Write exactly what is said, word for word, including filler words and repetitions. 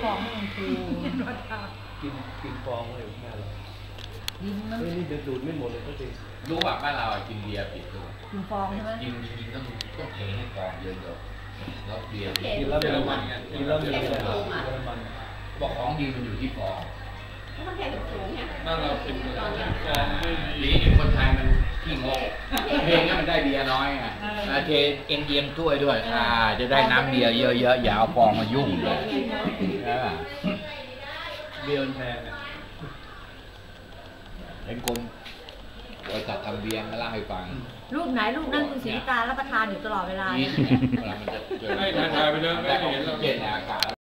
องให้มันฟูกินกินฟองเลยแม่เรากินมั้งนี่จะดูดไม่หมดเลยก็จริงรู้ว่าบ้านเรากินเบียร์ผิดด้วยกินฟองใช่ไหมกินจริงๆต้องต้องเทให้ฟองเยอะๆแล้วเบียร์กินแล้วมีน้ำมันกินแล้วมีน้ำมันบอกของดีมันอยู่ที่ฟองมันแค่สูงไงนั่นเราเป็นฟองไม่ดีคนไทยมันขี้งกเพลงนี้มันได้เบียร์น้อยไงเทเอ็นเอียมถ้วยด้วยอ่าจะได้น้ำเบียร์เยอะๆอย่าเอาฟองมายุ่งเลยเบียร์แพงเป็นคนบริษัททำเบียร์มาเล่าให้ฟังรูปไหนรูปนั่นคือสีตารับประทานอยู่ตลอดเวลานี่เวลามันจะเจอให้ถ่ายไปเลยไม่เห็นเราเย็นอากาศ